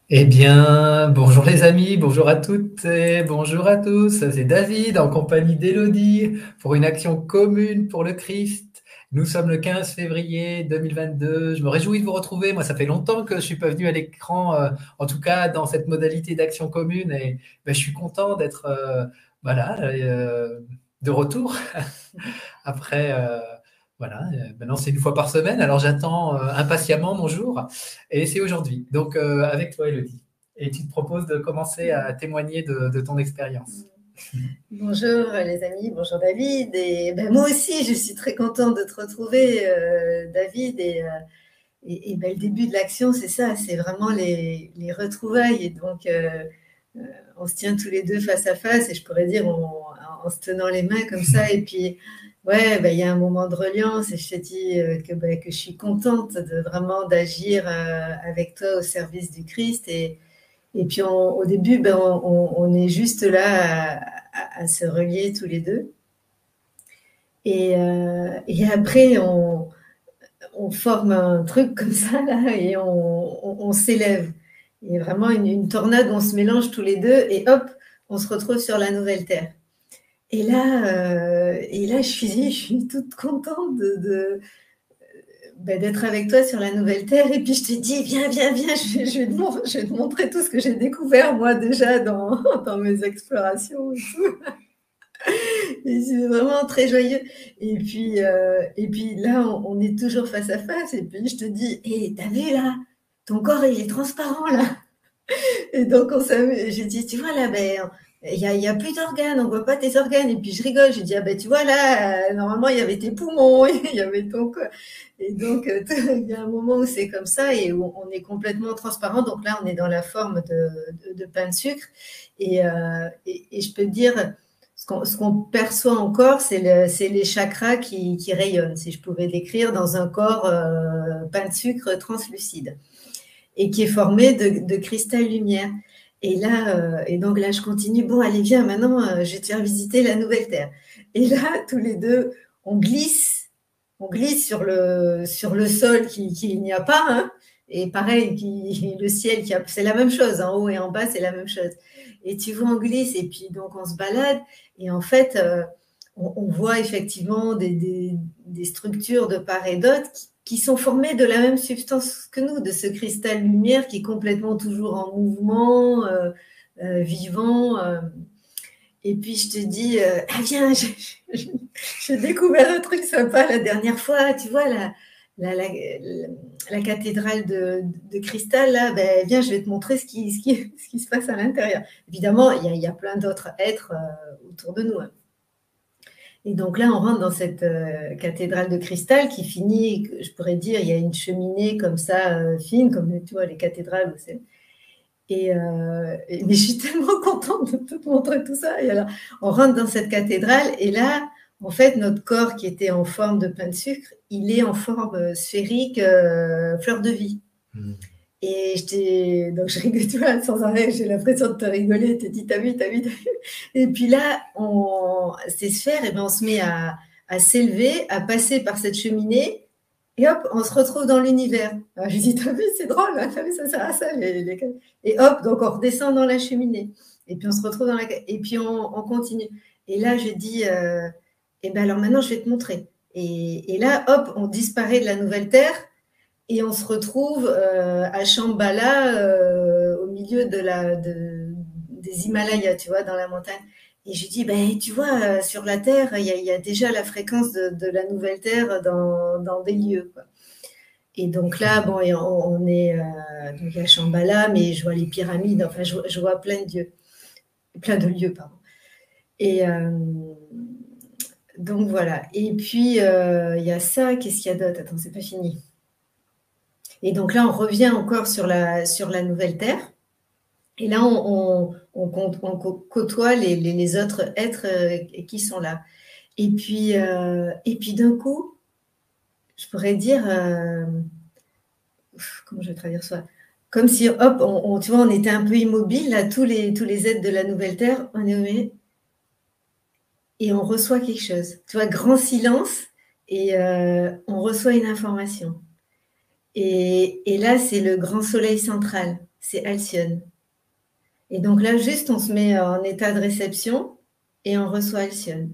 Eh bien, bonjour les amis, bonjour à toutes et bonjour à tous. C'est David en compagnie d'Élodie pour une action commune pour le Christ. Nous sommes le 15 février 2022. Je me réjouis de vous retrouver. Moi, ça fait longtemps que je suis pas venu à l'écran, en tout cas dans cette modalité d'action commune. Et ben, je suis content d'être voilà, de retour après. Voilà, maintenant c'est une fois par semaine, alors j'attends impatiemment mon jour, et c'est aujourd'hui. Donc avec toi, Elodie. Et tu te proposes de commencer à témoigner de ton expérience. Bonjour les amis, bonjour David. Et ben, moi aussi, je suis très contente de te retrouver, David. Et le début de l'action, c'est ça, c'est vraiment les retrouvailles. Et donc, on se tient tous les deux face à face, et je pourrais dire en se tenant les mains comme ça. Et puis, ouais, ben, il y a un moment de reliance, et je te dis que je suis contente de vraiment d'agir avec toi au service du Christ. Et puis au début, ben, on est juste là à se relier tous les deux. Et après, on forme un truc comme ça, là, et on s'élève. Et vraiment une tornade, on se mélange tous les deux, et hop, on se retrouve sur la nouvelle Terre. Et là, je suis toute contente d'être avec toi sur la nouvelle Terre. Et puis je te dis, viens, viens, viens, je vais te montrer tout ce que j'ai découvert moi déjà dans mes explorations et tout. Et c'est vraiment très joyeux. Et puis là, on est toujours face à face. Et puis je te dis, hé, t'as vu là? Ton corps, il est transparent là. Et donc on s'amuse. J'ai dit, tu vois là, ben, il y a plus d'organes, on voit pas tes organes. Et puis je rigole, j'ai dit, ah ben tu vois là, normalement il y avait tes poumons, il y avait ton corps. Et donc il y a un moment où c'est comme ça et où on est complètement transparent. Donc là, on est dans la forme de pain de sucre. Et je peux te dire, ce qu'on perçoit encore, c'est les chakras qui rayonnent, si je pouvais décrire, dans un corps pain de sucre translucide et qui est formé de cristal lumière. Et donc là, je continue. Bon, allez, viens, maintenant, je vais te faire visiter la nouvelle Terre. Et là, tous les deux, on glisse, on glisse sur le sol qui n'y a pas, hein. Et pareil, le ciel, c'est la même chose, en haut et en bas, c'est la même chose. Et tu vois, on glisse, et puis donc on se balade, et en fait, on voit effectivement des structures de part et d'autre qui sont formées de la même substance que nous, de ce cristal lumière qui est complètement toujours en mouvement, vivant. Et puis je te dis, ah viens, j'ai découvert un truc sympa la dernière fois, tu vois, la, la, la cathédrale de cristal, là, ben, viens, je vais te montrer ce qui se passe à l'intérieur. Évidemment, il y a plein d'autres êtres autour de nous, hein. Et donc là, on rentre dans cette cathédrale de cristal qui finit, je pourrais dire, il y a une cheminée comme ça, fine, comme tu vois, les cathédrales. Mais je suis tellement contente de te montrer tout ça. Et alors, on rentre dans cette cathédrale, et là, en fait, notre corps qui était en forme de pain de sucre, il est en forme sphérique, fleur de vie. Donc je rigole, tu vois, sans arrêt, j'ai l'impression de te rigoler, et te dis, t'as vu, t'as vu, t'as vu. Et puis là, ces sphères, et ben, on se met à s'élever, à passer par cette cheminée, et hop, on se retrouve dans l'univers. Alors j'ai dit, t'as vu, c'est drôle, hein, t'as vu, ça sert à ça. Et hop, donc on redescend dans la cheminée. Et puis on se retrouve et puis on continue. Et là, je dis, et ben alors maintenant, je vais te montrer. Et là, hop, on disparaît de la nouvelle Terre, et on se retrouve à Shambhala, au milieu des Himalayas, tu vois, dans la montagne. Et je lui dis, ben, tu vois, sur la Terre, il y a déjà la fréquence de la nouvelle Terre dans des lieux, quoi. Et donc là, bon, et on est donc à Shambhala, mais je vois les pyramides, enfin, je vois plein de lieux, pardon. Et donc voilà. Et puis, il y a ça, qu'est-ce qu'il y a d'autre? Attends, c'est pas fini. Et donc là, on revient encore sur la nouvelle Terre. Et là, on côtoie les autres êtres qui sont là. Et puis d'un coup, je pourrais dire, comment je vais traduire ça? Comme si, hop, tu vois, on était un peu immobile, là, tous les êtres de la nouvelle Terre, on est et on reçoit quelque chose. Tu vois, grand silence, et on reçoit une information. Et là, c'est le grand soleil central. c'est Alcyone. Et donc là, juste, on se met en état de réception et on reçoit Alcyone.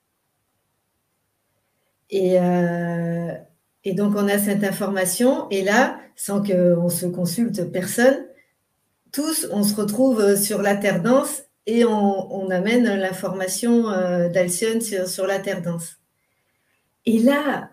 Et donc, on a cette information. Et là, sans qu'on se consulte personne, tous, on se retrouve sur la terre dense et on amène l'information d'Alcyone sur la terre dense. Et là,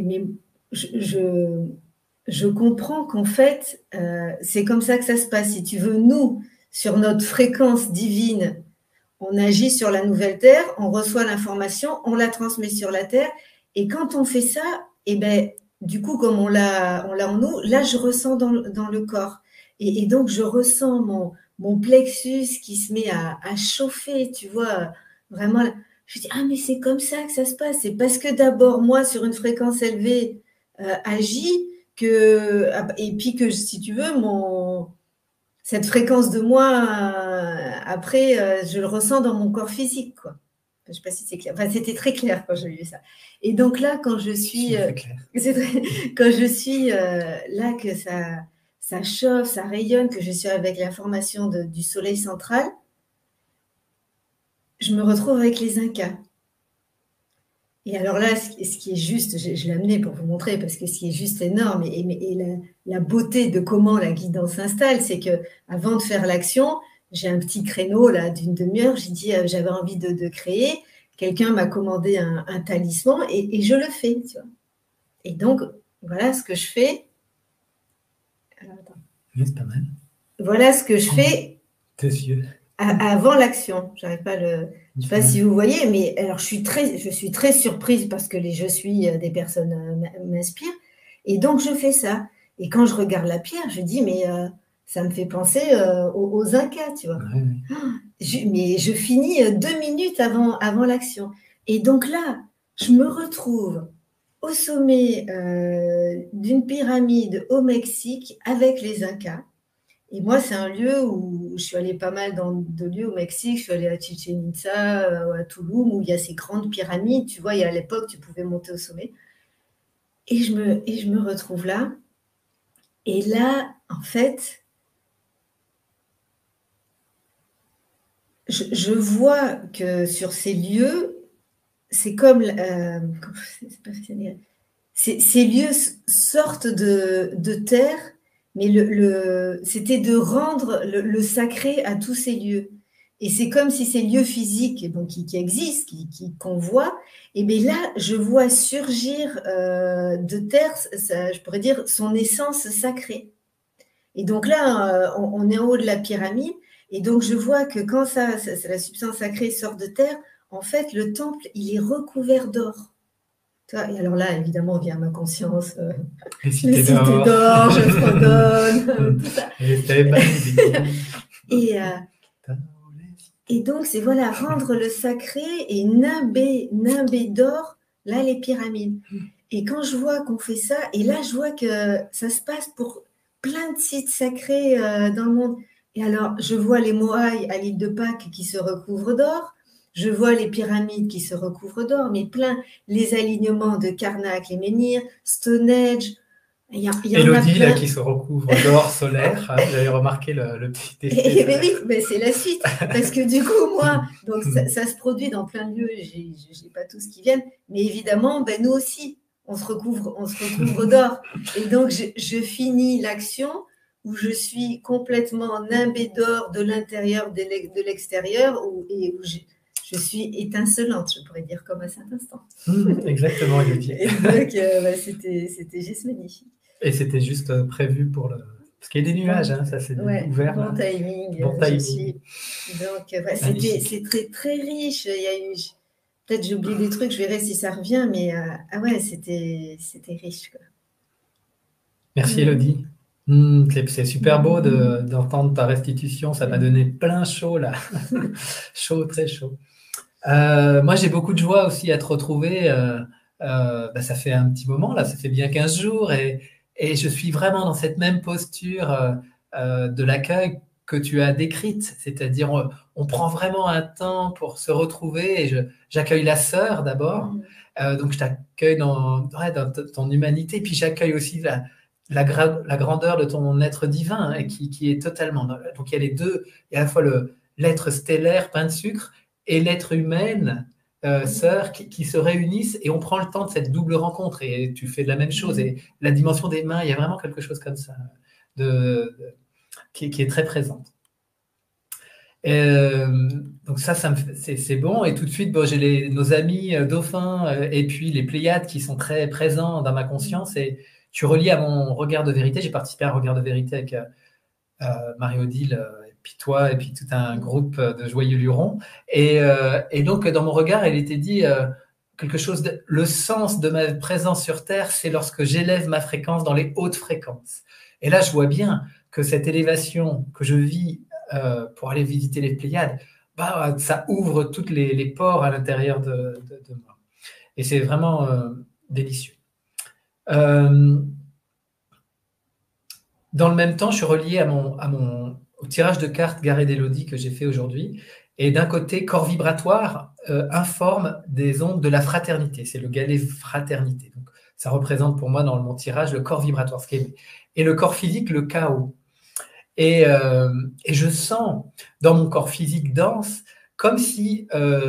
je comprends qu'en fait, c'est comme ça que ça se passe. Si tu veux, nous, sur notre fréquence divine, on agit sur la nouvelle Terre, on reçoit l'information, on la transmet sur la Terre. Et quand on fait ça, eh ben, du coup, comme on l'a en nous, là, je ressens dans le corps. Et donc, je ressens mon plexus qui se met à chauffer, tu vois, vraiment. Je me dis, ah, mais c'est comme ça que ça se passe. C'est parce que d'abord, moi, sur une fréquence élevée, agis, et puis que, si tu veux, cette fréquence de moi, après, je le ressens dans mon corps physique, quoi. Je ne sais pas si c'est clair. Enfin, c'était très clair quand j'ai lu ça. Et donc là, quand je suis, quand je suis là, que ça chauffe, ça rayonne, que je suis avec l'information du soleil central, je me retrouve avec les Incas. Et alors là, ce qui est juste, je l'ai amené pour vous montrer, parce que ce qui est juste énorme, et la beauté de comment la guidance s'installe, c'est que avant de faire l'action, j'ai un petit créneau là d'une demi-heure, j'ai dit j'avais envie de créer, quelqu'un m'a commandé un talisman et je le fais, tu vois. Et donc, voilà ce que je fais. Alors, attends. Oui, c'est pas mal. Voilà ce que je fais tes yeux. Avant l'action. J'arrive pas je ne sais pas si vous voyez, mais alors je suis très surprise parce que je suis des personnes m'inspirent. Et donc, je fais ça. Et quand je regarde la pierre, je dis, mais ça me fait penser aux Incas, tu vois. Ouais. Mais je finis 2 minutes avant l'action. Et donc là, je me retrouve au sommet d'une pyramide au Mexique avec les Incas. Et moi, c'est un lieu où je suis allée pas mal de lieux au Mexique. Je suis allée à Chichen Itza, à Tulum, où il y a ces grandes pyramides. Tu vois, à l'époque, tu pouvais monter au sommet. Et je me retrouve là. Et là, en fait, je vois que sur ces lieux, c'est comme ces lieux sortent de terre, mais c'était de rendre le sacré à tous ces lieux. Et c'est comme si ces lieux physiques, donc qui existent, qu'on voit, et bien là, je vois surgir de terre, je pourrais dire, son essence sacrée. Et donc là, on est en haut de la pyramide, et donc je vois que quand la substance sacrée sort de terre, en fait, le temple, il est recouvert d'or. Et alors là, évidemment, vient ma conscience. Les cités d'or, je fredonne, tout ça. Et donc, c'est voilà, rendre le sacré et nimber d'or, là, les pyramides. Et quand je vois qu'on fait ça, et là, je vois que ça se passe pour plein de sites sacrés dans le monde. Et alors, je vois les Moai à l'île de Pâques qui se recouvrent d'or. Je vois les pyramides qui se recouvrent d'or, mais plein, les alignements de Karnak, les menhirs, Stonehenge. Élodie, là, qui se recouvre d'or solaire. Hein, vous avez remarqué le petit effet. Mais oui, mais c'est la suite. Parce que du coup, moi, donc ça se produit dans plein de lieux. Je n'ai pas tous qui viennent. Mais évidemment, nous aussi, on se recouvre d'or. Et donc, je finis l'action où je suis complètement nimbée d'or de l'intérieur, de l'extérieur, et où je suis étincelante, je pourrais dire, comme à cet instant. Exactement, Élodie. Et donc, c'était juste magnifique. Et c'était juste prévu pour parce qu'il y a des nuages, hein, ça c'est ouvert. Bon timing. Bon timing. Donc, c'est très, très riche. Il y a eu, peut-être j'ai oublié des trucs, je verrai si ça revient, mais c'était riche, quoi. Merci Élodie. C'est super beau d'entendre ta restitution, ça m'a donné plein chaud là. Chaud, très chaud. Moi j'ai beaucoup de joie aussi à te retrouver. Ça fait un petit moment là, ça fait bien 15 jours et je suis vraiment dans cette même posture de l'accueil que tu as décrite, c'est-à-dire on prend vraiment un temps pour se retrouver et j'accueille la sœur d'abord, donc je t'accueille dans ton humanité, puis j'accueille aussi la grandeur de ton être divin, et qui est totalement. Donc il y a les deux, il y a à la fois l'être stellaire, pain de sucre, et l'être humaine, sœur, qui se réunissent, et on prend le temps de cette double rencontre, et tu fais de la même chose. Et la dimension des mains, il y a vraiment quelque chose comme ça, qui est très présente. Donc ça c'est bon. Et tout de suite, bon, j'ai nos amis dauphins et puis les Pléiades qui sont très présents dans ma conscience, et je suis relié à mon regard de vérité. J'ai participé à un regard de vérité avec Marie-Odile, et puis toi, et puis tout un groupe de joyeux lurons. Et donc dans mon regard, il était dit quelque chose le sens de ma présence sur Terre, c'est lorsque j'élève ma fréquence dans les hautes fréquences. Et là, je vois bien que cette élévation que je vis pour aller visiter les Pléiades, bah, ça ouvre toutes les ports à l'intérieur de moi. Et c'est vraiment délicieux. Dans le même temps, je suis relié au tirage de cartes Garée d'Élodie que j'ai fait aujourd'hui. Et d'un côté, corps vibratoire informe des ondes de la fraternité. C'est le galet fraternité. Donc, ça représente pour moi dans mon tirage le corps vibratoire, et le corps physique, le chaos. Et je sens dans mon corps physique dense comme si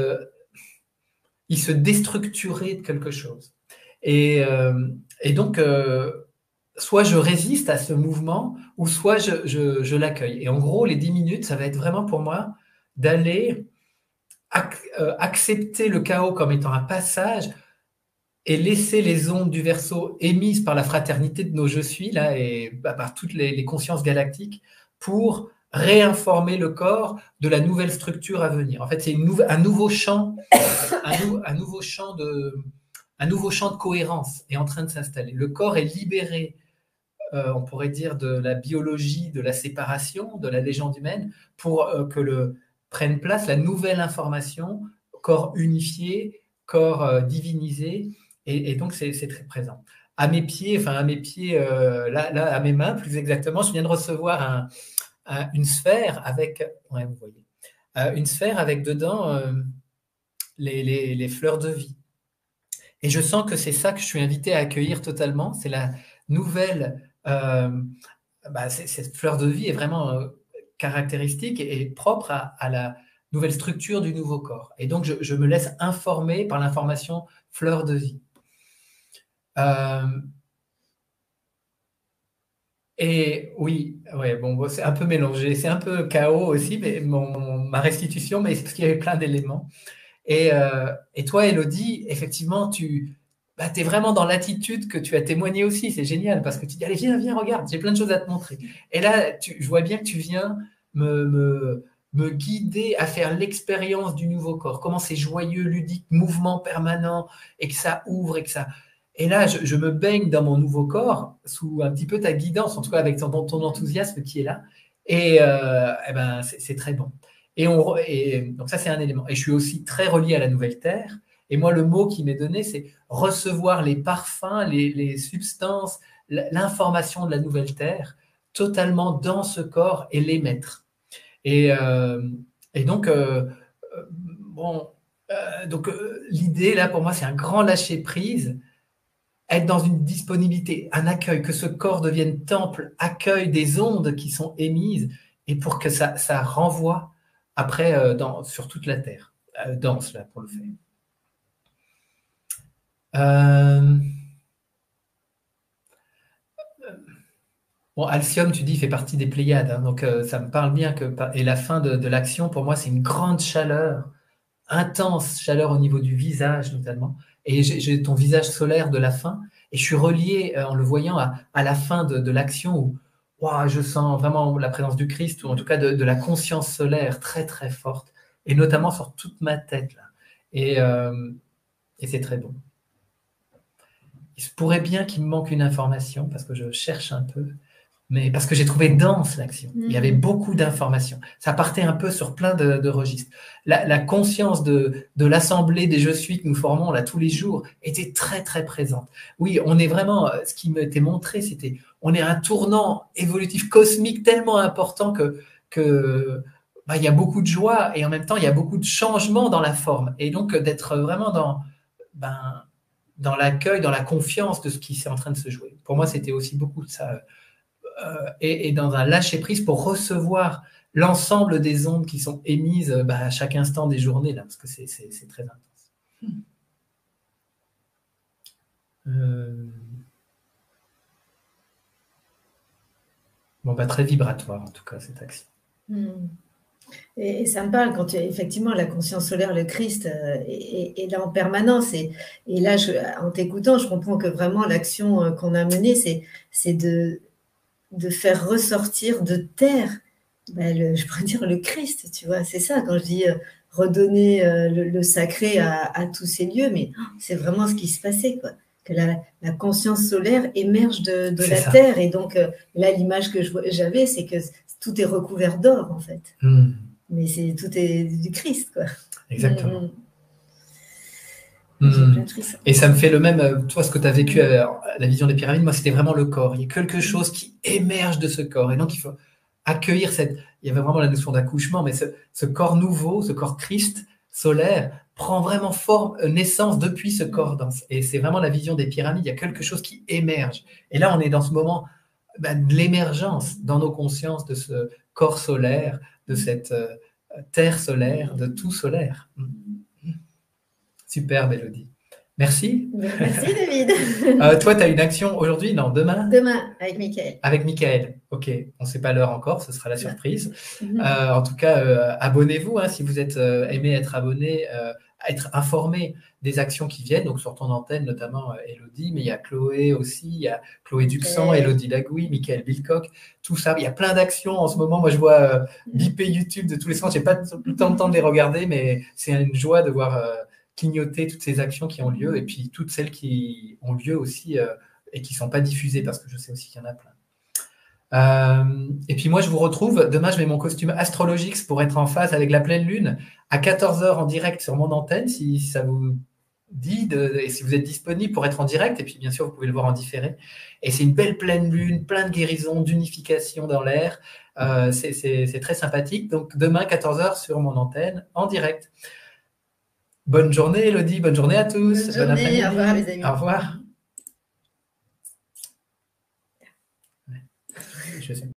il se déstructurait de quelque chose. Et donc, soit je résiste à ce mouvement, ou soit je l'accueille. Et en gros, les 10 minutes, ça va être vraiment pour moi d'aller accepter le chaos comme étant un passage, et laisser les ondes du Verseau émises par la fraternité de nos je suis, là, et par toutes les consciences galactiques, pour réinformer le corps de la nouvelle structure à venir. En fait, c'est un nouveau champ, un nouveau champ de cohérence est en train de s'installer. Le corps est libéré, on pourrait dire, de la biologie, de la séparation, de la légende humaine, pour que prenne place la nouvelle information, corps unifié, corps divinisé. Et donc, c'est très présent. À mes pieds, là, à mes mains, plus exactement, je viens de recevoir une sphère avec, ouais, vous voyez, une sphère avec dedans les fleurs de vie. Et je sens que c'est ça que je suis invité à accueillir totalement. C'est la nouvelle. Cette fleur de vie est vraiment caractéristique et propre à la nouvelle structure du nouveau corps. Et donc, je me laisse informer par l'information fleur de vie. Et oui, ouais, bon, c'est un peu mélangé, c'est un peu chaos aussi, mais ma restitution, mais c'est parce qu'il y avait plein d'éléments. Et toi, Élodie, effectivement, tu es vraiment dans l'attitude que tu as témoigné aussi. C'est génial parce que tu dis, allez, viens, regarde, j'ai plein de choses à te montrer. Et là, je vois bien que tu viens me guider à faire l'expérience du nouveau corps. Comment c'est joyeux, ludique, mouvement permanent, et que ça ouvre, et que ça... Et là, je me baigne dans mon nouveau corps sous un petit peu ta guidance, en tout cas avec ton enthousiasme qui est là. Et c'est très bon. Et donc ça, c'est un élément. Et je suis aussi très relié à la nouvelle terre. Et moi, le mot qui m'est donné, c'est recevoir les parfums, les substances, l'information de la nouvelle terre, totalement dans ce corps, et les mettre. Et donc, l'idée, là, pour moi, c'est un grand lâcher-prise, être dans une disponibilité, un accueil, que ce corps devienne temple, accueil des ondes qui sont émises, et pour que ça renvoie après sur toute la Terre. Danse, là, pour le faire. Bon, Alcyone, tu dis, fait partie des Pléiades, hein, donc ça me parle bien. Et la fin de l'action, pour moi, c'est une grande chaleur, intense chaleur au niveau du visage, notamment. Et j'ai ton visage solaire de la fin, et je suis relié, en le voyant, à la fin de l'action où je sens vraiment la présence du Christ, ou en tout cas de la conscience solaire très, très forte, et notamment sur toute ma tête, là. Et c'est très bon. Il se pourrait bien qu'il me manque une information, parce que je cherche un peu, mais parce que j'ai trouvé dense l'action. Il y avait beaucoup d'informations. Ça partait un peu sur plein de registres. La conscience de l'assemblée des je suis que nous formons là tous les jours était très, très présente. Oui, on est vraiment, ce qui m'était montré, c'était, on est à un tournant évolutif cosmique tellement important que il y a beaucoup de joie, et en même temps, il y a beaucoup de changements dans la forme. Et donc, d'être vraiment dans dans l'accueil, dans la confiance de ce qui est en train de se jouer. Pour moi, c'était aussi beaucoup de ça. Et dans un lâcher-prise pour recevoir l'ensemble des ondes qui sont émises à chaque instant des journées, là, parce que c'est très intense. Très vibratoire, en tout cas, cette action. Et ça me parle quand effectivement la conscience solaire, le Christ, est là en permanence. Et là, en t'écoutant, je comprends que vraiment l'action qu'on a menée, c'est de faire ressortir de terre, je pourrais dire le Christ, tu vois. C'est ça, quand je dis redonner le sacré à tous ces lieux, mais c'est vraiment ce qui se passait, quoi. Que la conscience solaire émerge de la terre. Et donc, là, l'image que j'avais, c'est que tout est recouvert d'or, en fait. Mais tout est du Christ, quoi. Exactement. Et ça me fait le même, toi, ce que tu as vécu à la vision des pyramides, moi, c'était vraiment le corps. Il y a quelque chose qui émerge de ce corps. Et donc, il faut accueillir il y avait vraiment la notion d'accouchement, mais ce corps nouveau, ce corps Christ solaire, prend vraiment forme, naissance depuis ce corps dense. Et c'est vraiment la vision des pyramides. Il y a quelque chose qui émerge. Et là, on est dans ce moment de l'émergence dans nos consciences de ce corps solaire, de cette terre solaire, de tout solaire. Super, Mélodie. Merci. Merci, David. Toi, tu as une action aujourd'hui? Non, demain? Demain, avec Mickaël. Avec Mickaël. Ok, on ne sait pas l'heure encore, ce sera la surprise. En tout cas, abonnez-vous si vous êtes aimé être abonné, être informé des actions qui viennent. Donc, sur ton antenne, notamment Élodie, mais il y a Chloé aussi, il y a Chloé Duxan, Élodie Lagouille, Mickaël Bilcock, tout ça. Il y a plein d'actions en ce moment. Moi, je vois biper YouTube de tous les sens. Je n'ai pas tout le temps de les regarder, mais c'est une joie de voir clignoter toutes ces actions qui ont lieu et puis toutes celles qui ont lieu aussi et qui ne sont pas diffusées parce que je sais aussi qu'il y en a plein. Et puis moi, je vous retrouve. Demain, je mets mon costume Astrologix pour être en phase avec la pleine lune à 14h en direct sur mon antenne, si ça vous dit, et si vous êtes disponible pour être en direct. Et puis, bien sûr, vous pouvez le voir en différé. Et c'est une belle pleine lune, plein de guérison, d'unification dans l'air. C'est très sympathique. Donc, demain, 14h sur mon antenne en direct. Bonne journée, Élodie. Bonne journée à tous. Bonne journée. Au revoir, les amis. Au revoir. Je sais.